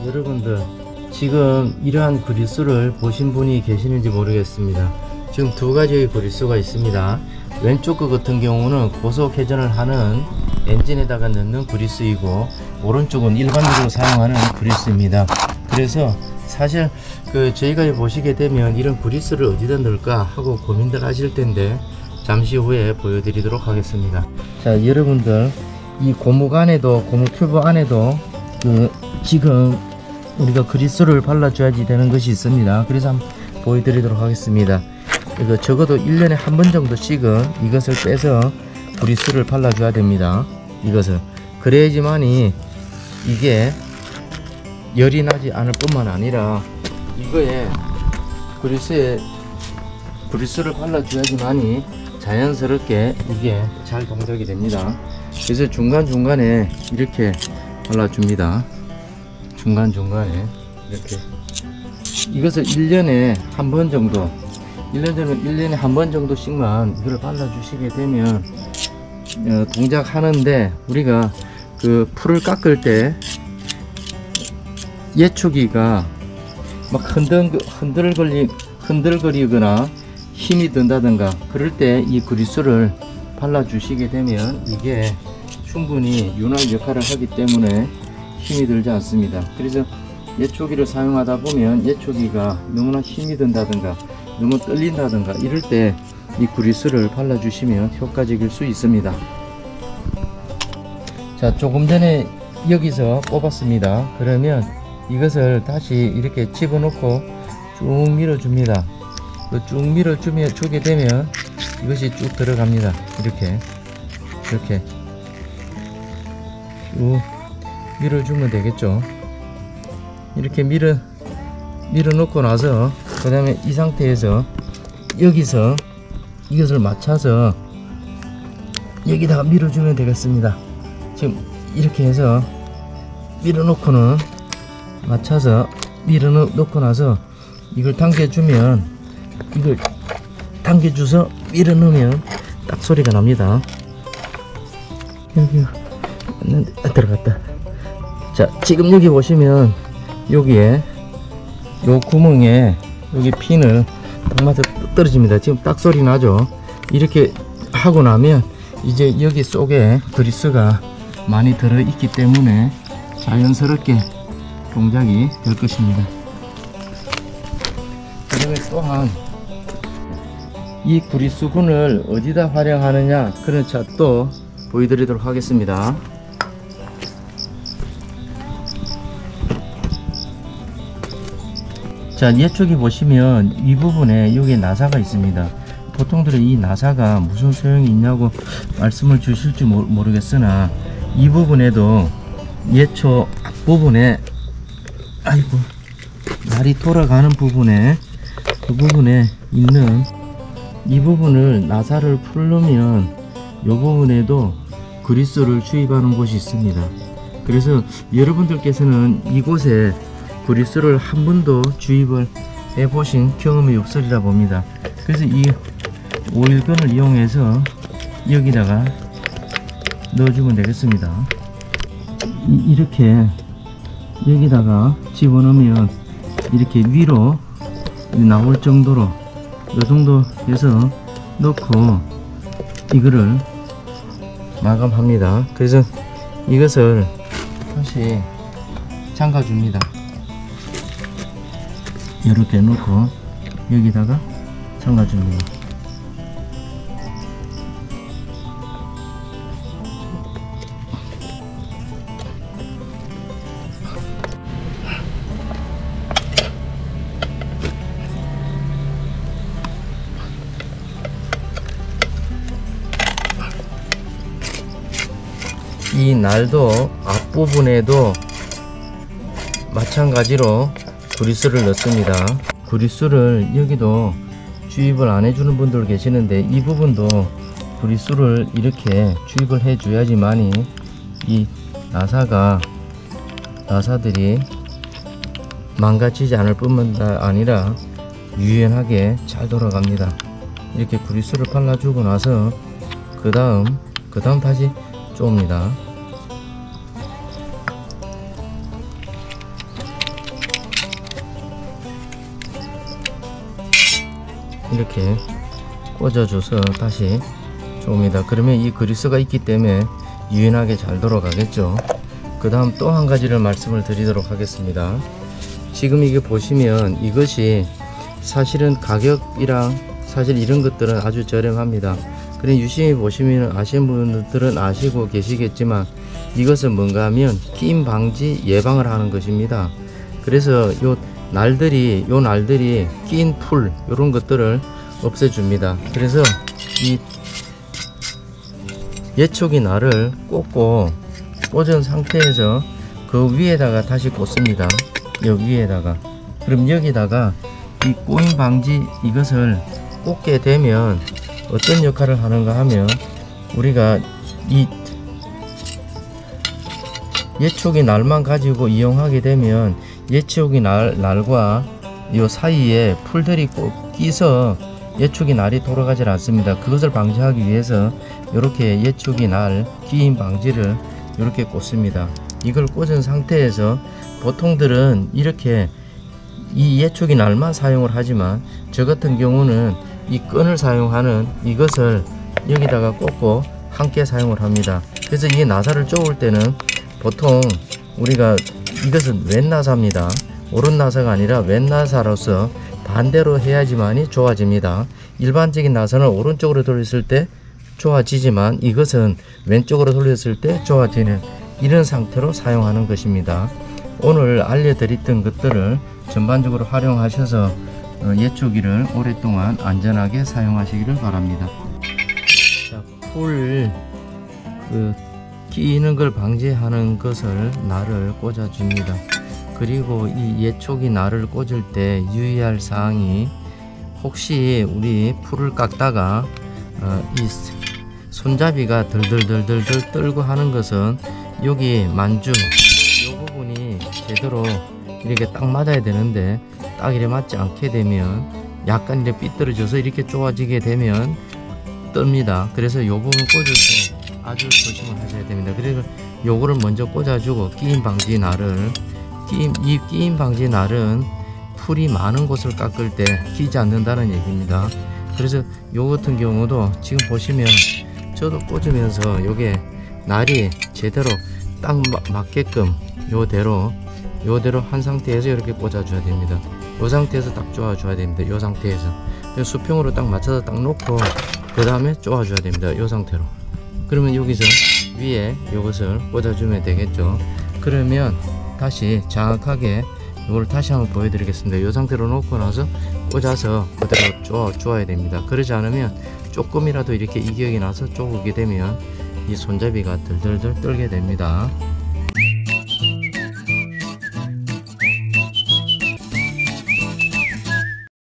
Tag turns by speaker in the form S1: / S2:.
S1: 여러분들 지금 이러한 그리스를 보신 분이 계시는지 모르겠습니다. 지금 두 가지의 그리스가 있습니다. 왼쪽 거 같은 경우는 고속 회전을 하는 엔진에다가 넣는 그리스이고, 오른쪽은 일반적으로 사용하는 그리스입니다. 그래서 사실 저희가 보시게 되면 이런 그리스를 어디다 넣을까 하고 고민들 하실 텐데, 잠시 후에 보여드리도록 하겠습니다. 자, 여러분들 이 고무 안에도, 고무 큐브 안에도 지금 우리가 그리스를 발라줘야지 되는 것이 있습니다. 그래서 한번 보여드리도록 하겠습니다. 이거 적어도 1년에 한 번 정도씩은 이것을 빼서 그리스를 발라줘야 됩니다. 이것을 그래야지만이 이게 열이 나지 않을 뿐만 아니라 이거에 그리스를 발라줘야지만이 자연스럽게 이게 잘 동작이 됩니다. 그래서 중간중간에 이렇게 발라줍니다. 중간중간에 이렇게 이것을 1년에 한 번 정도, 1년에 한 번 정도씩만 이걸 발라주시게 되면 동작하는데, 우리가 풀을 깎을 때 예초기가 막 흔들거리거나 힘이 든다든가 그럴 때 이 그리스를 발라주시게 되면 이게 충분히 윤활 역할을 하기 때문에 힘이 들지 않습니다. 그래서 예초기를 사용하다 보면 예초기가 너무나 힘이 든다든가 너무 떨린다든가 이럴 때 이 그리스를 발라주시면 효과적일 수 있습니다. 자, 조금 전에 여기서 뽑았습니다. 그러면 이것을 다시 이렇게 집어넣고 쭉 밀어줍니다. 쭉 밀어주게 되면 이것이 쭉 들어갑니다. 이렇게 쭉 밀어주면 되겠죠. 이렇게 밀어놓고 나서 그 다음에 이 상태에서 여기서 이것을 맞춰서 여기다가 밀어주면 되겠습니다. 지금 이렇게 해서 밀어놓고는 맞춰서 밀어놓고 나서 이걸 당겨주면, 이걸 당겨줘서 밀어넣으면 딱 소리가 납니다. 여기 들어갔다. 자, 지금 여기 보시면 여기에 요 구멍에 여기 핀을 딱 맞아 떨어집니다. 지금 딱 소리 나죠. 이렇게 하고 나면 이제 여기 속에 그리스가 많이 들어 있기 때문에 자연스럽게 동작이 될 것입니다. 그리고 또한 이 그리스군을 어디다 활용하느냐 그런 차도 보여드리도록 하겠습니다. 자, 예쪽에 보시면 이 부분에 여기 나사가 있습니다. 보통들은 이 나사가 무슨 소용이 있냐고 말씀을 주실지 모르겠으나, 이 부분에도 예초 앞부분에, 아이고, 날이 돌아가는 부분에, 그 부분에 있는 이 부분을 나사를 풀르면 이 부분에도 그리스를 주입하는 곳이 있습니다. 그래서 여러분들께서는 이곳에 그리스를 한 번도 주입을 해 보신 경험이 없으리라 봅니다. 그래서 이 오일건을 이용해서 여기다가 넣어주면 되겠습니다. 이렇게 여기다가 집어넣으면 이렇게 위로 나올 정도로 이 정도 해서 넣고 이거를 마감합니다. 그래서 이것을 다시 잠가 줍니다. 이렇게 놓고 여기다가 잠가 줍니다. 이 날도 앞부분에도 마찬가지로 그리스를 넣습니다. 그리스를 여기도 주입을 안 해주는 분들 계시는데, 이 부분도 그리스를 이렇게 주입을 해 줘야지만이 이 나사들이 망가지지 않을 뿐만 아니라 유연하게 잘 돌아갑니다. 이렇게 그리스를 발라주고 나서 그 다음 다시 쪼입니다. 이렇게 꽂아줘서 다시 줍니다. 그러면 이 그리스가 있기 때문에 유연하게 잘 돌아가겠죠. 그 다음 또 한 가지를 말씀을 드리도록 하겠습니다. 지금 이게 보시면 이것이 사실은 가격이랑 사실 이런 것들은 아주 저렴합니다. 그래 유심히 보시면 아시는 분들은 아시고 계시겠지만 이것은 뭔가 하면 끼임 방지 예방을 하는 것입니다. 그래서 요 날들이 끼인 풀 이런 것들을 없애줍니다. 그래서 이 예촉이 날을 꽂은 상태에서 그 위에다가 다시 꽂습니다. 여기 위에다가. 그럼 여기다가 이 꼬임 방지 이것을 꽂게 되면 어떤 역할을 하는가 하면 우리가 이 예촉이 날만 가지고 이용하게 되면 예촉이 날과 이 사이에 풀들이 꼭 끼서 예촉이 날이 돌아가지 않습니다. 그것을 방지하기 위해서 이렇게 예촉이 날 끼임 방지를 이렇게 꽂습니다. 이걸 꽂은 상태에서 보통들은 이렇게 이 예촉이 날만 사용을 하지만 저 같은 경우는 이 끈을 사용하는 이것을 여기다가 꽂고 함께 사용을 합니다. 그래서 이 나사를 쪼을 때는 보통 우리가 이것은 왼 나사입니다. 오른 나사가 아니라 왼 나사로서 반대로 해야지만이 좋아집니다. 일반적인 나사는 오른쪽으로 돌렸을 때 좋아지지만 이것은 왼쪽으로 돌렸을 때 좋아지는 이런 상태로 사용하는 것입니다. 오늘 알려드렸던 것들을 전반적으로 활용하셔서 예초기를 오랫동안 안전하게 사용하시기를 바랍니다. 자, 풀 끼이는 걸 방지하는 것을 날을 꽂아 줍니다. 그리고 이 예촉이 날을 꽂을 때 유의할 사항이 혹시 우리 풀을 깎다가 이 손잡이가 덜덜덜덜 떨고 하는 것은 여기 만주 이 부분이 제대로 이렇게 딱 맞아야 되는데 딱 이렇게 맞지 않게 되면 약간 이렇게 삐뚤어져서 이렇게 좋아지게 되면 뜹니다. 그래서 이 부분 꽂을 때 아주 조심을 하셔야 됩니다. 그래서 요거를 먼저 꽂아주고 끼임 방지 날을 이 끼임 방지 날은 풀이 많은 곳을 깎을 때 끼지 않는다는 얘기입니다. 그래서 요 같은 경우도 지금 보시면 저도 꽂으면서 요게 날이 제대로 딱 맞게끔 요대로 한 상태에서 이렇게 꽂아줘야 됩니다. 요 상태에서 딱 쪼아줘야 됩니다. 요 상태에서 수평으로 딱 맞춰서 딱 놓고 그 다음에 쪼아줘야 됩니다. 요 상태로. 그러면 여기서 위에 요것을 꽂아주면 되겠죠. 그러면 다시 정확하게 이걸 다시 한번 보여드리겠습니다. 이 상태로 놓고 나서 꽂아서 그대로 쪼아야 됩니다. 그러지 않으면 조금이라도 이렇게 이격이 나서 쪼그게 되면 이 손잡이가 덜덜덜 떨게 됩니다.